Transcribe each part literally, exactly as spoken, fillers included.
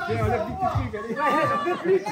Tiens, enlève du petit truc, allez. Ouais, un peu plus.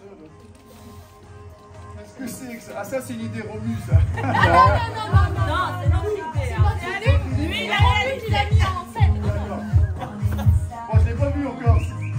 Qu'est-ce que c'est que ça? Ah, ça, c'est une idée Romu, ça. Non, non, non, non, non, non, c'est notre idée. C'est lui, il a réalisé, il a mis en scène. Bon, je l'ai pas vu encore.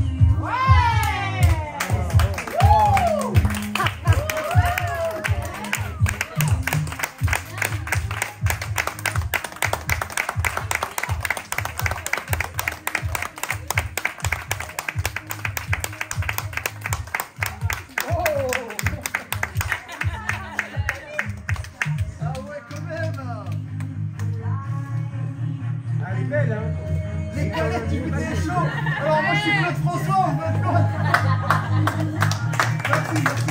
Les galettes du goûter chaud. Alors moi je suis Claude François, on va Claude. Merci, merci.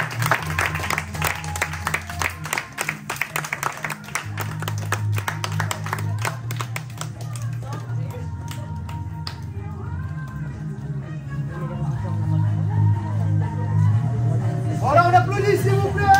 Voilà, on applaudit s'il vous plaît.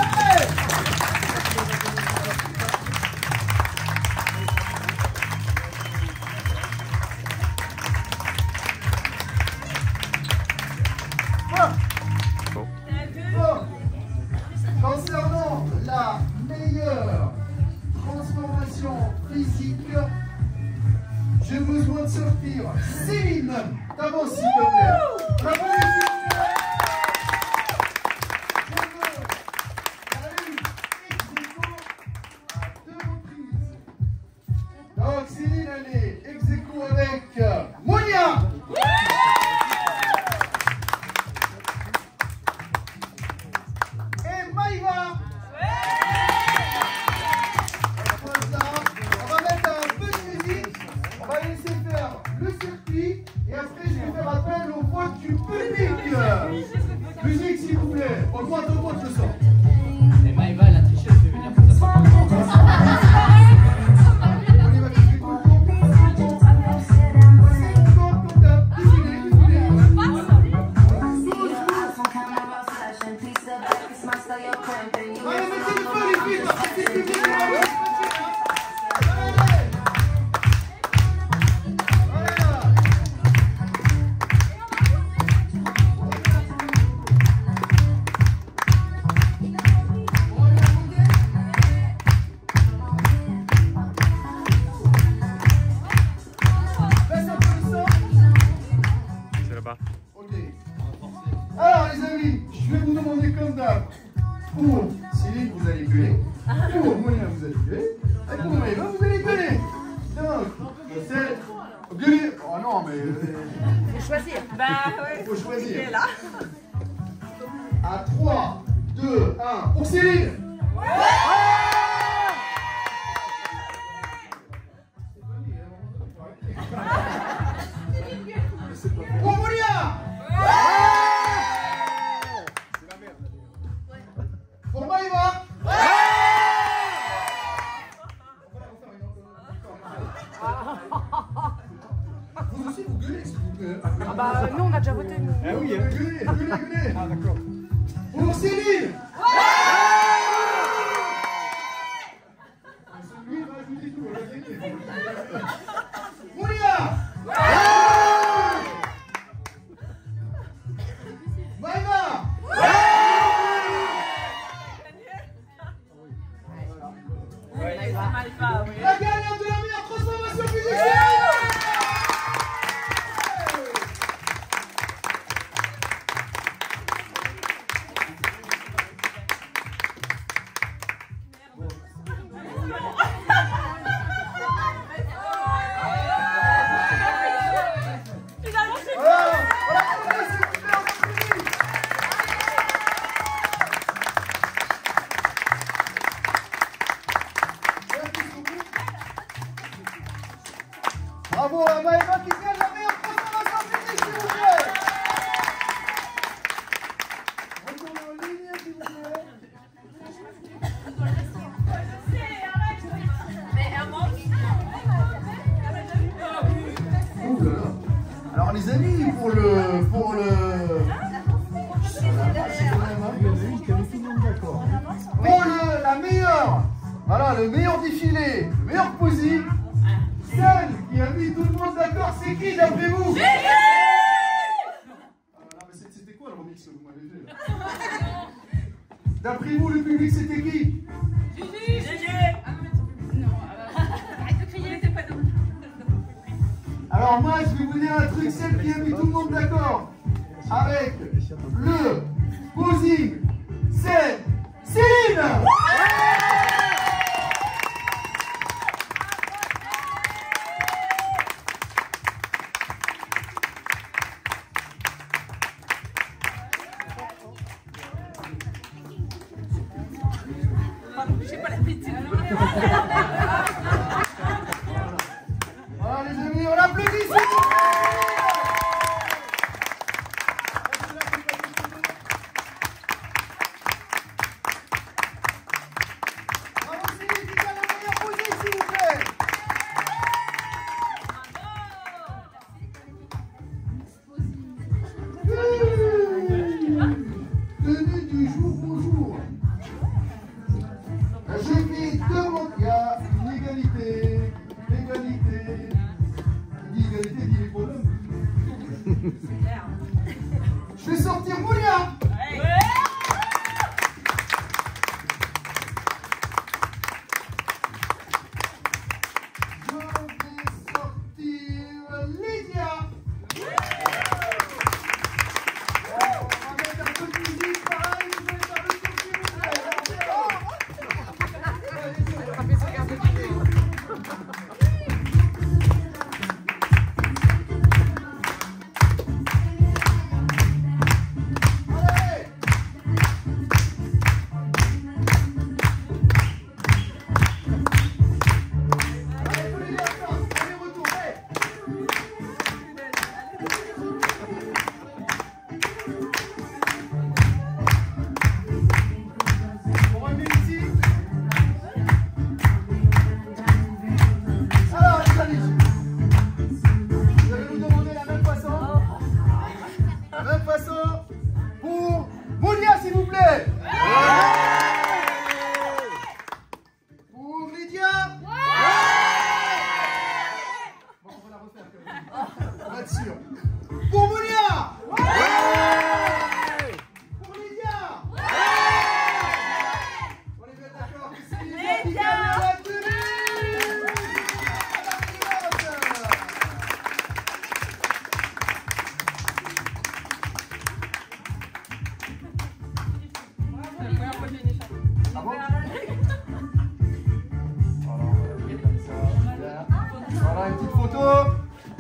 Concernant la meilleure transformation physique, j'ai besoin de sortir Céline. D'abord, s'il te plaît. Bravo, s'il vous plaît. Je veux, elle a eu ex aequo à deux reprises. Donc, Céline, elle est ex aequo avec Monia. Maïva. On va mettre un peu de musique, on va laisser faire le circuit et après je vais faire appel au vote du public. Musique s'il vous plaît, augmente, augmente le son. Et Maïva elle a triché, elle fait venir pour ça. Alors les amis, je vais vous demander comme d'hab. Pour Céline, vous allez gueuler. Pour Monia, vous allez gueuler. Et pour Maïva, vous allez gueuler. Donc, c'est... Gueuler. Oh non, mais... Il faut choisir. Bah ouais. Il faut choisir. Il est là. À trois, deux, un. Pour Céline. Ouais. Pour Monia. Pour Maïva. Ouais. Vous aussi vous gueulez s'il vous plaît. Ah bah nous on a déjà voté nous. Ah oui, gueulez, gueulez, gueulez. Ah d'accord. Pour Céline. Ouais. Celui va ajouter tout, on va gagner. Monia. Ouais. Maïva. La gagnante de la meilleure transformation physique, c'est Maïva. Bravo à Maïva qui gagne la meilleure transformation physique, s'il vous plaît. Retournez en ligne, s'il vous plaît. Ouh là là. Alors les amis, pour le... Pour le... Pour le, la meilleure, voilà, le meilleur défilé, le meilleur posing, celle qui a mis tout le monde d'accord, c'est qui d'après vous? Ah, mais c'était quoi le remix que vous m'avez fait là? D'après vous, le public, c'était qui? Juju. Juju. Non, arrête de crier, c'est pas nous. Alors moi, je vais vous dire un truc, celle qui a mis tout le monde d'accord avec le posing, c'est Céline. Je sais pas la petite. Voilà les amis, on applaudit. Bravo Céline, qui a la meilleure posée, s'il vous plaît. Tenue du jour, bonjour. Je vais demander, il y a une égalité, l'égalité, dit égalité, dit les problèmes. Je vais sortir Mounia. Je vais sortir Lydia. On va mettre un peu de musique, pareil, vous allez faire le tour s'il vous plaît. Sûr. Pour Mounia. Ouais. Pour Lydia. Ouais. On est bien d'accord que c'est Lydia qui gagne la tenue. Ah bon? Voilà une petite photo.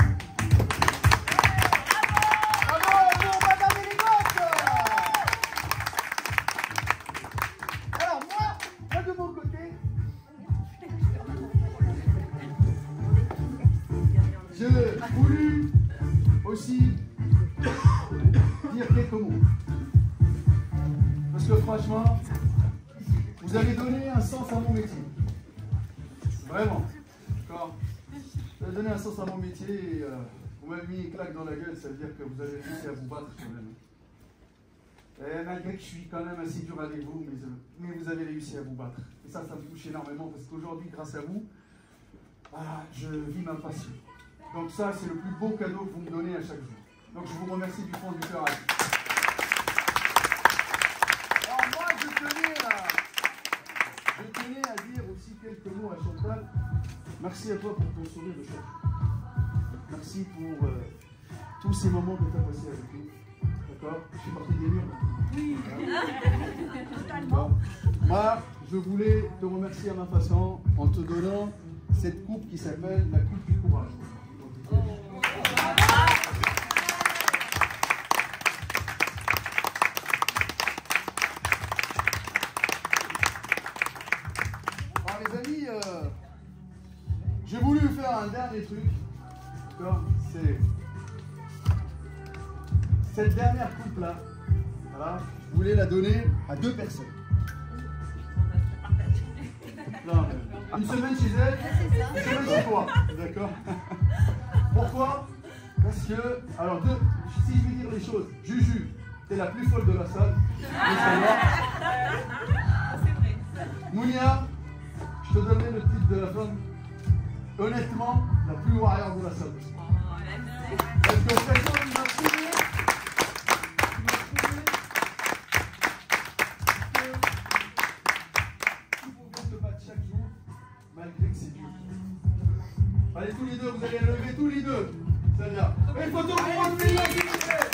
J'ai voulu aussi dire quelques mots. Parce que franchement, vous avez donné un sens à mon métier. Vraiment. D'accord? Vous avez donné un sens à mon métier et euh, vous m'avez mis une claque dans la gueule, ça veut dire que vous avez réussi à vous battre quand même. Et malgré que je suis quand même assez dur avec vous, mais, mais vous avez réussi à vous battre. Et ça, ça me touche énormément parce qu'aujourd'hui, grâce à vous, ah, je vis ma passion. Donc ça, c'est le plus beau cadeau que vous me donnez à chaque jour. Donc je vous remercie du fond du cœur. Alors moi, je tenais, à, je tenais à dire aussi quelques mots à Chantal. Merci à toi pour ton sourire de chef. Merci pour euh, tous ces moments que tu as passés avec nous. D'accord? Je suis parti des murs. Oui. Bon. Moi, je voulais te remercier à ma façon en te donnant cette coupe qui s'appelle la coupe du courage. Alors les amis, euh, j'ai voulu faire un dernier truc. C'est cette dernière coupe là. Voilà, je voulais la donner à deux personnes. Non, une semaine chez elle, une semaine chez toi. D'accord? Pourquoi? Parce que, alors, deux, si je vais dire les choses, Juju, t'es la plus folle de la salle. Mounia, je te donnerai le titre de la femme, honnêtement, la plus warrior de la salle. Parce que Frédéric, il m'a prouvé, il m'a prouvé que tous les deux, vous allez lever tous les deux. C'est-à-dire, une photo pour votre ville, s'il vous plaît.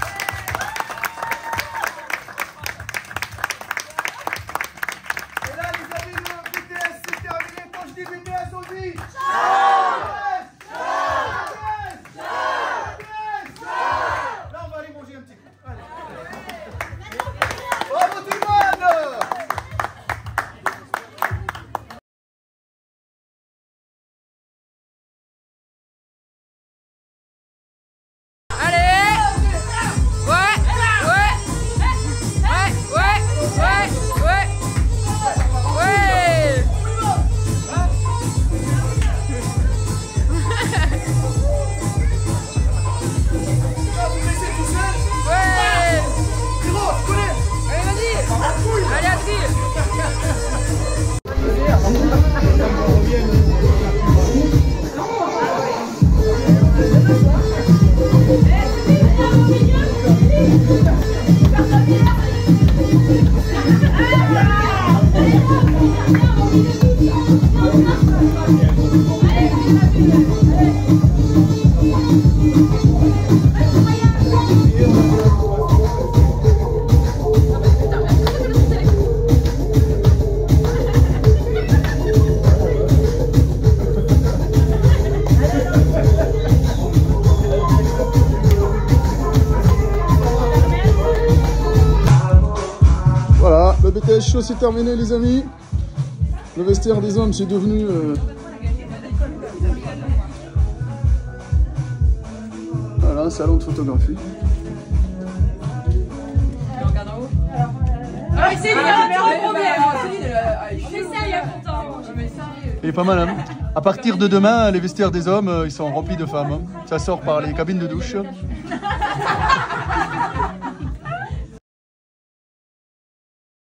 Et là, les amis, le B T S, c'est terminé. Quand je dis B T S, on dit... Là, on va aller manger un petit coup. Allez. Bravo tout le monde! Voilà, le B T S show c'est terminé les amis. Le vestiaire des hommes c'est devenu... Euh... Voilà, un salon de photographie. Ah, c'est bien, Il est pas mal, hein. À partir de demain, les vestiaires des hommes, ils sont remplis de femmes. Hein. Ça sort par les cabines de douche.